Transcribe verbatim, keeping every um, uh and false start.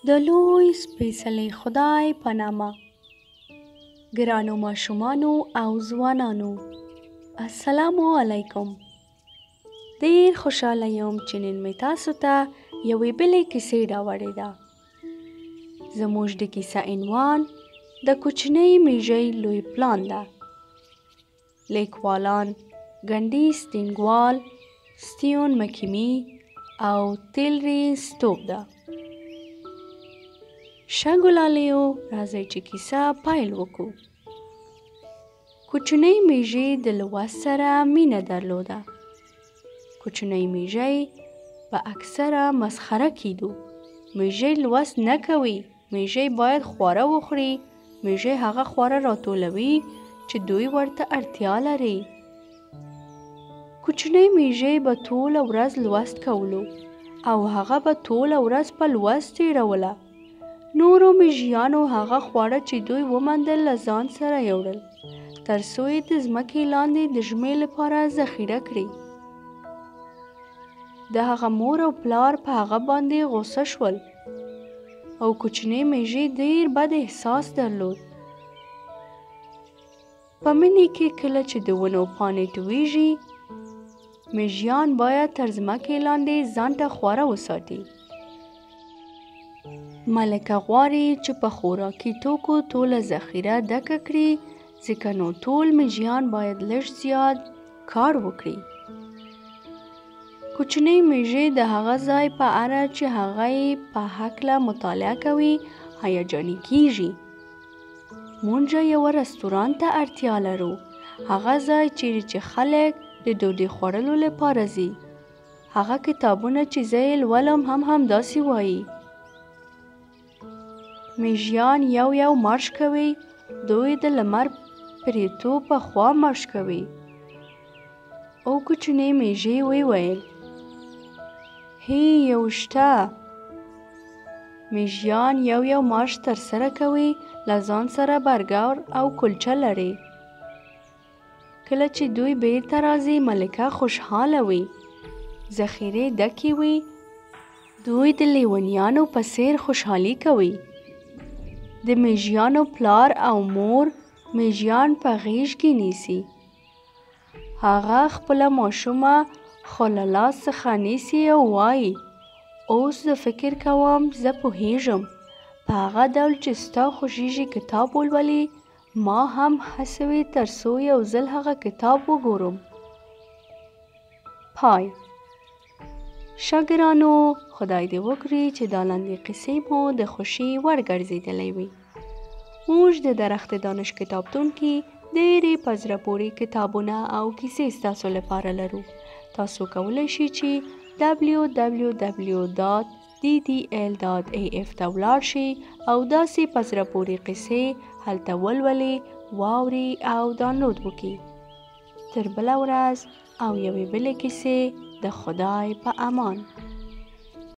د لوی سپېڅلي خدای په نامه. ګرانو ماشومانو او ځوانانو، السلام علیکم. ډېر خوشحاله یم چې نن مې تاسو ته یوې بلې کیسې راوړې ده. زموږ د کیسه عنوان د کوچنۍ میږۍ لوی پلان ده. لیکوالان ګنډیز ټینګوال، ستیون مکیمي او تیلري سټوپ ده. ښه ګلالیو، راځئ چې کیسه پیل وکړو. کوچنۍ میږۍ د لوست سره مینه درلوده. کوچنۍ میږۍ په اکثره مسخره کیدو. میږۍ لوست نه کوي، میږۍ باید خواړه وخوري. میږۍ هغه خواړه راټولوي چې دوی ورته اړتیا لري. کوچنۍ میږۍ به ټوله ورځ لوست کولو او هغه به ټوله ورځ په لوست تېروله. نورو میږیانو هغه خواړه چې دوی وموندل له ځان سره یوړل، تر څو یې د ځمکې لاندې د ژمي لپاره ذخیره کړي. د هغه مور او پلار په هغه باندې غوسه شول او کوچنۍ میږۍ ډېر بد احساس درلود. په مني کې کله چې د ونو پاڼې تویږي، میږیان باید تر ځمکې لاندې ځان ته خواړه وساتي. ملکه غواړي چې په خوراکي توکو ټوله ذخیره ډکه کړي، ځکه نو ټول میږیان باید لږ زیات کار وکړي. کوچنۍ میږۍ د هغه ځای په اړه چې هغه یې په هکله مطالعه کوي هیجاني کیږي. مونږ یوه رستورانت ته اړتیا لرو، هغه ځای چیرې چې خلک د ډوډۍ خوړلو لپاره ځي. هغه کتابونه چې زه یې لولم هم همداسې وایي. میږیان یو یو مارش کوي. دوی د لمر پرېوتو په خوا مارش کوي. او کوچنۍ میږۍ وویل: هی یو شته. میږیان یو یو مارش ترسره کوي، له ځان سره برګر او کلچه لري. کله چې دوی بیرته راځي، ملکه خوشحاله وي. ذخیرې ډکې وي. دوی د لیونیانو په څیر خوشحالي کوي. د میږیانو پلار او مور میږیان په غېږ کې نیسي. هغه خپله ماشومه خو له لاس څخه نیسي او وایي: اوس زه فکر کوم زه پوهیږم په هغه ډول چې ستا خوښیږي کتاب ولولي. ما هم هڅوي تر څو یو ځل هغه کتاب وګورم. پای. شاګرانو، خدای دې وکړي چې دا لاندې قصې مو د خوښۍ وړ ګرځېدلی وي. موږ د درخت دانش کتابتون کې ډېرې په زړه پورې کتابونه او کیسې ستاسو لپاره لرو. تاسو کولی شئ چې ډبلیو ډبلیو ډبلیو ډاټ ډي ډي ایل ډاټ ای ایف ته ولاړ شئ او داسې په زړه پورې قصې هلته ولولئ، واورئ او ډاونلوډ وکړئ. تر بله ورځ او یوې بلې کیسې، د خدای په امان.